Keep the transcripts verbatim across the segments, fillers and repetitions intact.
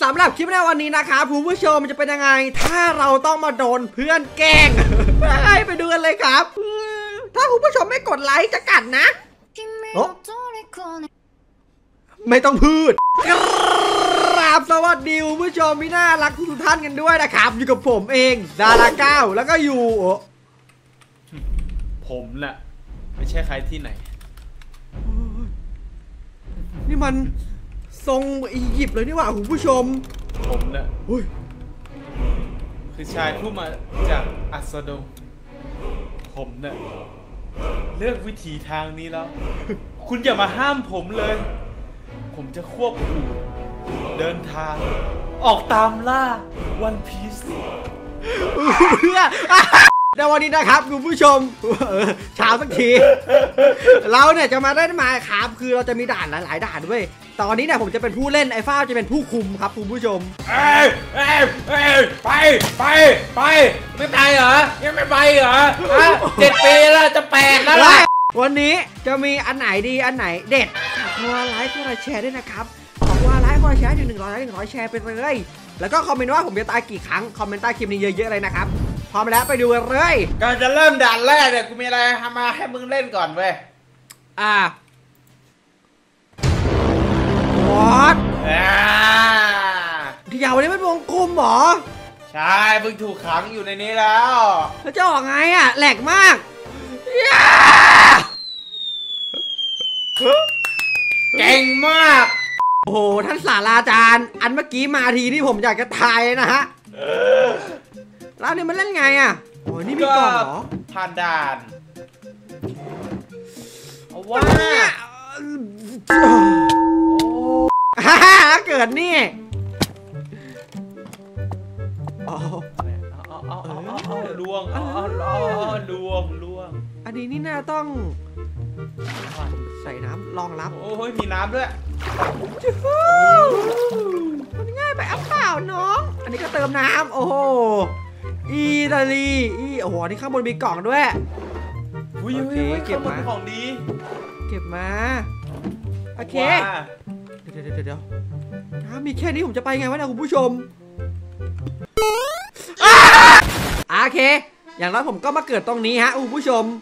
สำหรับคลิปในวันนี้นะครับคุณผู้ชมจะเป็นยังไงถ้าเราต้องมาโดนเพื่อนแกล้งให้ไปดูกันเลยครับถ้าคุณผู้ชมไม่กดไลค์จะกัดนะโอ้ไม่ต้องพูดครับสวัสดีคุณผู้ชมที่น่ารักทุกท่านกันด้วยนะครับอยู่กับผมเองดาราเก้าแล้วก็อยู่ผมน่ะไม่ใช่ใครที่ไหนนี่มันทรงอียิปต์เลยนี่หว่าคุณผู้ชมผมน่ะคือชายผู้มาจากอัสโดงผมน่ะเลือกวิถีทางนี้แล้ว คุณอย่ามาห้ามผมเลยผมจะควบคุมเดินทางออกตามล่าวันพีซเพื่อในวันนี้นะครับคุณผู้ชมเช้าสักทีเราเนี่ยจะมาได้มาครับคือเราจะมีด่านหลายๆด่านด้วยตอนนี้เนี่ยผมจะเป็นผู้เล่นไอ้ฟ้าจะเป็นผู้คุมครับคุณผู้ชมเอ้ยเอ้ยเอ้ยไปไปไปไม่ไปเหรอยังไม่ไปเหรอเจ็ดปีแล้วจะแปดแล้วล่ะวันนี้จะมีอันไหนดีอันไหนเด็ดขอไลค์ขอแชร์ด้วยนะครับขอว่าไลค์ขอแชร์ถึงหนึ่งร้อยไลค์หนึ่งร้อยแชร์ไปเลยแล้วก็คอมเมนต์ว่าผมจะตายกี่ครั้งคอมเมนต์ใต้คลิปนี้เยอะๆเลยนะครับพร้อมแล้วไปดูกันเลยก่อนจะเริ่มด่านแรกเนี่ยกูมีอะไรทำมาให้มึงเล่นก่อนเว้ยอ่าวอทอ่าที่ยาวนี้เป็นวงกลมหรอใช่มึงถูกขังอยู่ในนี้แล้วแล้วจะออกไงอ่ะแหลกมากเก่งมากโอ้โหท่านศาสตราจารย์อันเมื่อกี้มาทีที่ผมอยากจะทายเลยนะฮะแล้วนี่มันเล่นไงอ่ะโอ้นี่มีกล่องเหรอผ่านด่านเอาว่าฮ่าเกิดนี่อ๋อล่วงอ๋อล่วงล่วงอันนี้นี่น่าต้องใส่น้ำรองรับโอ้ยมีน้ำด้วยมันง่ายไปอ่ะเปล่าน้องอันนี้ก็เติมน้ำโอ้โหอิตาลีอีโอ้โหนี่ข้างบนมีกล่องด้วยโอเคเก็บมาของดีเก็บมาโอเคเดี๋ยวเดี๋ยวเดี๋ยวน้ำมีแค่นี้ผมจะไปไงวะเนี่ยคุณผู้ชมโอเคอย่างน้อยผมก็มาเกิดตรงนี้ฮะคุณผู้ชม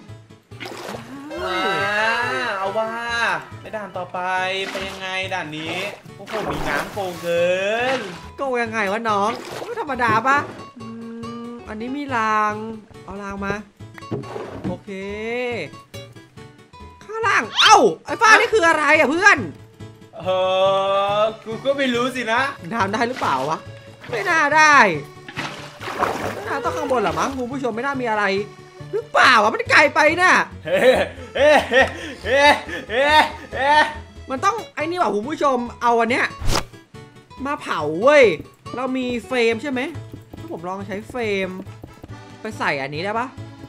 เอาว่าไปด่านต่อไปไปยังไงด่านนี้โอ้โหมีน้ำโกงเกินโกงยังไงวะน้องไม่ธรรมดาปะอันนี้มีรางเอารางมาโอเคข้างล่างเอ้าไอ้ฟ้านี่คืออะไรอ่ะเพื่อนเออกูก็ไม่รู้สินะทำได้หรือเปล่าวะไม่น่าได้ไม่น่าต้องข้างบนหรอมั้งคุณผู้ชมไม่น่ามีอะไรหรือเปล่าวะมันไกลไปน่ะเฮ้เฮ้เฮ้เฮ้เฮ้มันต้องไอ้นี่ว่ะคุณผู้ชมเอาอันเนี้ยมาเผาเว้ยเรามีเฟรมใช่ไหมถ้าผมลองใช้เฟรมไปใส่อันนี้ได้ปะ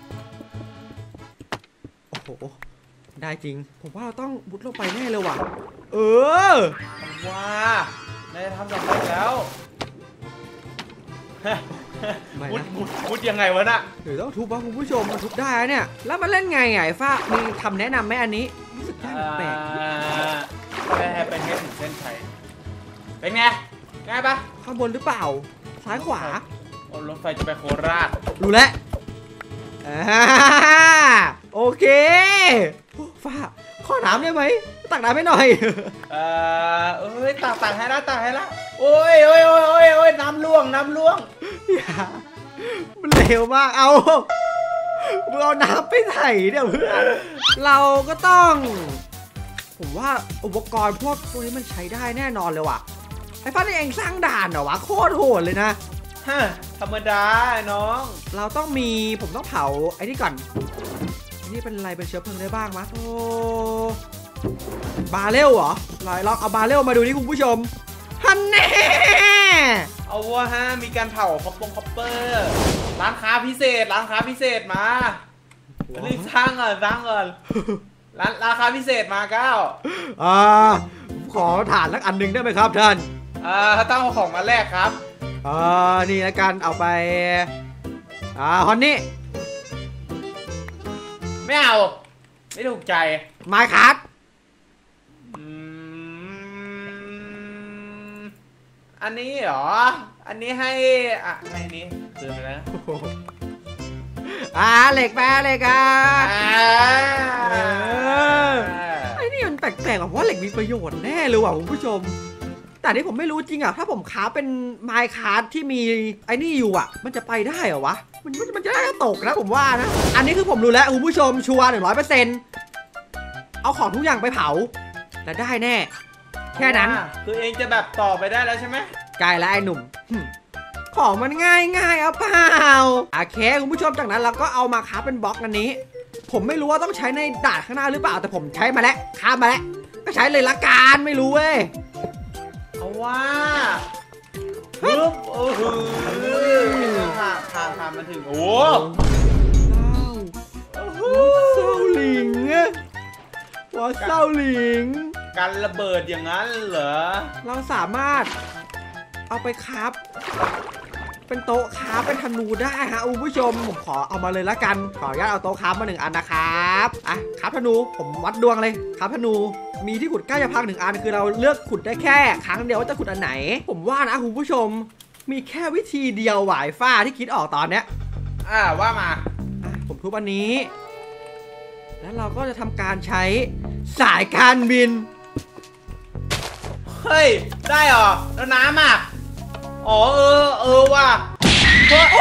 โอ้โหได้จริงผมว่าเราต้องมุดลงไปแน่เลยว่ะเออว้าได้ทำสำเร็จแล้วมุดมุดมุดยังไงวะน่ะเดี๋ยวต้องทุบวะคุณผู้ชมมันทุบได้เนี่ยแล้วมันเล่นไงไงฟ้ามีคำแนะนำไหมอันนี้รู้สึกแปลกแค่เป็นแค่ถึงเส้นชัยเป็นไงง่ายปะข้างบนหรือเปล่าซ้ายขวารถไฟจะไปโคราชรู้แล้วโอเคฟ้าข้อน้ำได้ไหมตักน้ำให้หน่อยเออเอ้ยตักตักให้ละตักให้ละโอ้ยโอ้ยโอ้ยโอ้ยโอ้ยน้ำล่วงน้ำล่วงอย่ามันเร็วมากเอามึงเอาน้ำไปใส่เนี่ยเพื่อนเราก็ต้องผมว่าอุปกรณ์พวกพวกนี้มันใช้ได้แน่นอนเลยว่ะไอ้ฟ้านี่เองสร้างด่านเหรอวะโคตรโหดเลยนะฮะธรรมดาน้องเราต้องมีผมต้องเผาไอ้นี่ก่อนนี่เป็นอะไรเป็นเชื้อเพลิงได้บ้างมะโอ้บาเรลเหรอลองลองเอาบาเรลมาดูนี่คุณผู้ชมฮันแน่เอาว่าฮะมีการเผาคอปปงคอปเปอร์ร้านค้าพิเศษร้านค้าพิเศษมารีบสร้างก่อนสร้างก่อนร้านราคาพิเศษมาเก้าอ่าขอฐานสักอันหนึ่งได้ไหมครับท่านอ่าต้องเอาของมาแลกครับอ่านี่ละกันเอาไปอ่าฮอนนี่ไม่เอาไม่ถูกใจไม้คัทอันนี้เหรออันนี้ให้อ่ะให้นี้คืนไปแล้วอ่าเหล็กแปรเหล็กอ่ะเออไอ้นี่มันแปลกๆแบบว่าเหล็กมีประโยชน์แน่เลยว่ะคุณผู้ชมแต่นี่ผมไม่รู้จริงอ่ะถ้าผมค้าเป็นไมค์คาร์ดที่มีไอ้นี่อยู่อ่ะมันจะไปได้เหรอวะมันมันจะได้ตกนะผมว่านะอันนี้คือผมรู้แล้วคุณผู้ชมชัวร์หนึ่งร้อยเปอร์เซ็นต์เอาของทุกอย่างไปเผาแต่ได้แน่แค่นั้นคือเองจะแบบต่อไปได้แล้วใช่ไหมใกล้แล้วไอ้หนุ่มของมันง่ายง่ายเอาเปล่าโอเคคุณผู้ชมจากนั้นเราก็เอามาค้าเป็นบล็อกอันนี้ผมไม่รู้ว่าต้องใช้ในด่านข้างหน้าหรือเปล่าแต่ผมใช้มาแล้วค้ามาแล้วก็ใช้เลยละกันไม่รู้เว้ยเอาว่าปึ๊บโอ้โหผ่านผ่านผ่านมาถึงโอ้เศร้าหลิงว่าเศร้าหลิงการระเบิดอย่างนั้นเหรอเราสามารถเอาไปครับเป็นโต๊ะค้าเป็นธนูได้ฮะคุณผู้ชมผมขอเอามาเลยละกันขออนุญาตเอาโต๊ะค้ามาหนึ่งอันนะครับอ่ะครับธนูผมวัดดวงเลยครับธนูมีที่ขุดใกล้จะพังหนึ่งอันคือเราเลือกขุดได้แค่ครั้งเดียวว่าจะขุดอันไหนผมว่านะคุณผู้ชมมีแค่วิธีเดียวหวายฟ้าที่คิดออกตอนเนี้ยอ่าว่ามาอ่ะผมทุบอันนี้แล้วเราก็จะทำการใช้สายการบินเฮ้ยได้เหรอแล้วน้ำอ่ะอ๋อเออเออว่ะเออ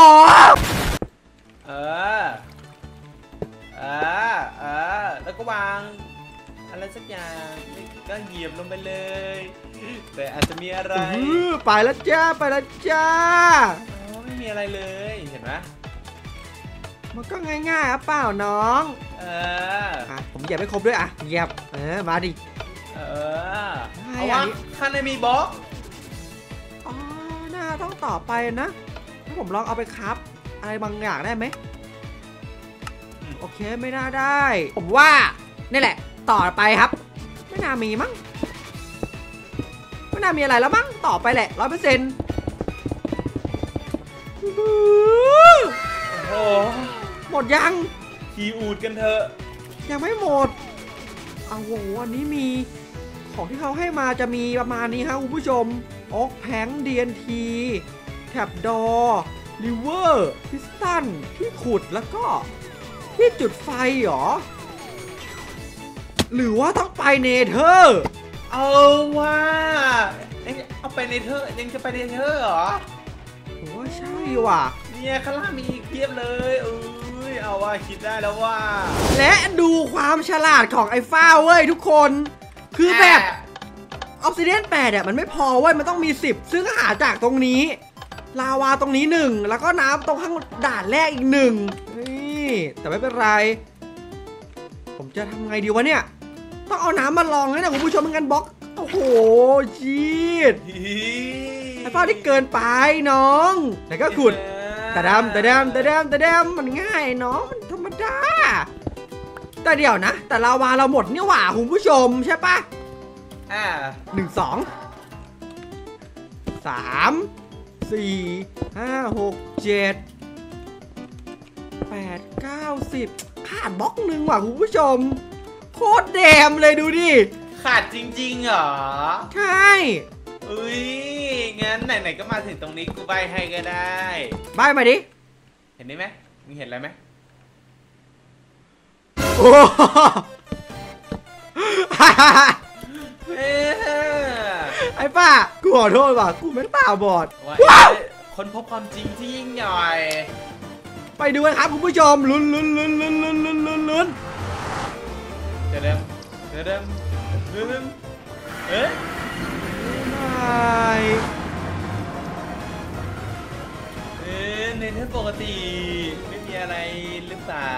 เออเออแล้วก็วางอะไรสักอย่างก็เหยียบลงไปเลยแต่อาจจะมีอะไรไปแล้วจ้าไปแล้วจ้าอ๋อไม่มีอะไรเลยเห็นไหมมันก็ง่ายๆอ่ะเปล่าน้องเอออ่ะผมเหยียบไม่ครบด้วยอ่ะเหยียบเออมาดิเออเอาวะข้างในมีบล็อกอ๋อน่าต้องต่อไปนะถ้าผมลองเอาไปคับอะไรบางอย่างได้ไหมโอเคไม่น่าได้ผมว่านี่แหละต่อไปครับไม่น่ามีมั้งไม่น่ามีอะไรแล้วมั้งต่อไปแหละร้อยเปอร์เซ็นต์โอ้หมดยังขี่อูดกันเถอะยังไม่หมดเอาโหวันนี้มีของที่เขาให้มาจะมีประมาณนี้ครับคุณผู้ชมออกแผง ดี เอ็น ที แท็บดอริเวอร์พิสตันที่ขุดแล้วก็ที่จุดไฟหรอหรือว่าต้องไปเนเธอร์เอาว่าเอาไปเนเธอร์ยังจะไปเนเธอร์เหรอผมว่าใช่ว่ะเนี่ยข้างล่างมีอีกเพียบเลยเอ้ยเอาว่าคิดได้แล้วว่าและดูความฉลาดของไอ้ฟ้าเว้ยทุกคนคือแบบออกซิเดียนแปดเนี่ยมันไม่พอเว้ยมันต้องมีสิบซึ่งหาจากตรงนี้ลาวาตรงนี้หนึ่งแล้วก็น้ำตรงข้างด่านแรกอีกหนึ่งนี่แต่ไม่เป็นไรผมจะทำไงดีวะเนี่ยต้องเอาน้ำมาลองให้นะคุณผู้ชมไม่งั้นบล็อกโอ้โหจีดไอ้ฟ้าที่เกินไปน้องแต่ก็ขุดแต่ดำแต่ดำแต่ดำแต่ดำมันง่ายน้องมันธรรมดาแต่เดี๋ยวนะแต่ลาวาเราหมดนี่หว่าคุณผู้ชมใช่ปะอ่าหนึ่งสองสามสี่ห้าหกเจ็ดแปดเก้าสิบขาดบล็อกหนึ่งว่ะคุณผู้ชมโคตรแดมเลยดูดิขาดจริงๆเหรอใช่อุ้ยงั้นไหนๆก็มาถึงตรงนี้กูใบให้ก็ได้ใบมาดิเห็นได้ไหมมึงเห็นอะไรไหมโอ้ไอ้ป้ากูขอโทษว่ะกูไม่ตาบอดว้าวคนพบความจริงที่ยิ่งใหญ่ไปดูกันครับคุณผู้ชมลุ้นลุ้นลุ้นลุ้นลุ้นลุ้นลุ้นลุ้นเดี๋ยวเดิมเดี๋ยวเดิมเดี๋ยวเดิมเอ๊ะไม่เอ๊ะในเทปปกติไม่มีอะไรหรือเปล่า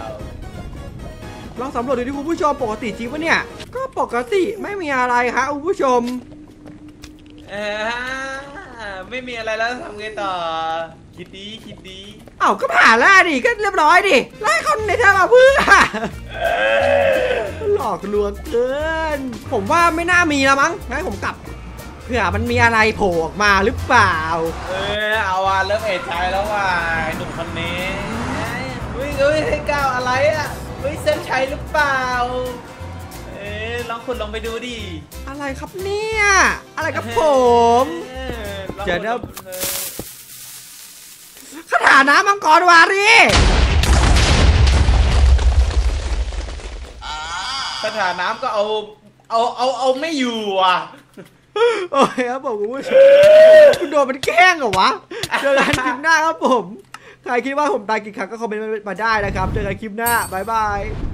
ลองสำรวจดูที่คุณผู้ชมปกติจริงปะเนี่ยก็ปกติไม่มีอะไรครับคุณผู้ชมเออไม่มีอะไรแล้วทำไงต่อคิดดีคิดดีเอ้าก็ผ่านแล้วดิก็เรียบร้อยดิไล่คนในเทปมาเพื่อหลอกลวงเกินผมว่าไม่น่ามีแล้วมั้งงั้นผมกลับเผื่อมันมีอะไรโผล่ออกมาหรือเปล่าเออเอาว่ะเริ่มเอะใจแล้วว่ะหนุ่มคนนี้เฮ้ยเฮ้ยก้าวอะไรอ่ะเฮ้ยเส้นชัยหรือเปล่าเอ๊ะลองคุณลองไปดูดิอะไรครับเนี่ยอะไรครับผมเออลองเดี๋ยวนะลองเออคาถาน้ำมังกรวารีคาถาน้ำก็เอาเอาเอาเอาไม่อยู่อ่ะโอเคครับผมคุณผู้ชมคุณโดนมันแกล้งเหรอวะเจอกันคลิปหน้าครับผมใครคิดว่าผมตายกี่ครั้งก็คอมเมนต์มาได้นะครับเจอกันคลิปหน้าบ๊ายบาย